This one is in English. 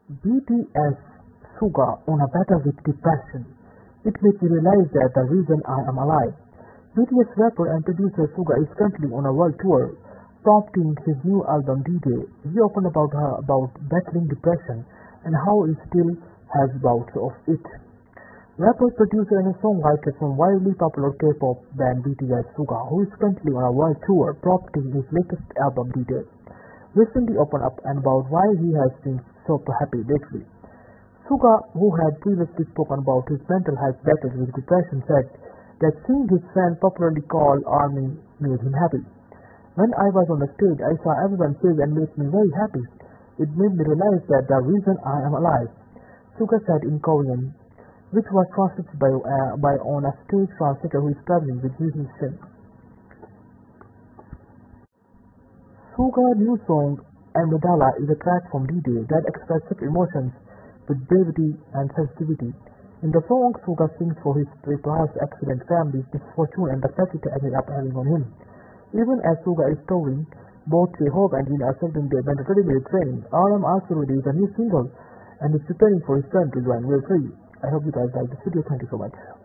BTS Suga on a battle with depression. It makes me realize that the reason I am alive. BTS rapper and producer Suga is currently on a world tour, prompting his new album D-Day. He opened about battling depression and how he still has bouts of it. Rapper, producer, and a songwriter from wildly popular K-pop band BTS Suga, who is currently on a world tour, prompting his latest album D-Day, recently opened up and about why he has been so happy lately. Suga, who had previously spoken about his mental health battles with depression, said that seeing his fans popularly called ARMY made him happy. When I was on the stage, I saw everyone sing and made me very happy. It made me realize that the reason I am alive, Suga said in Korean, which was translated by on a stage translator who is traveling with musicians. Suga's new song Amidala is a track from D-Day that expresses emotions with bravery and sensitivity. In the song, Suga sings for his past accident, family's misfortune, and the tragedy ended up having on him. Even as Suga is touring, both J-Hope and Jin are serving their mandatory training. RM also released a new single and is preparing for his son to join Will 3. I hope you guys like this video. Thank you so much.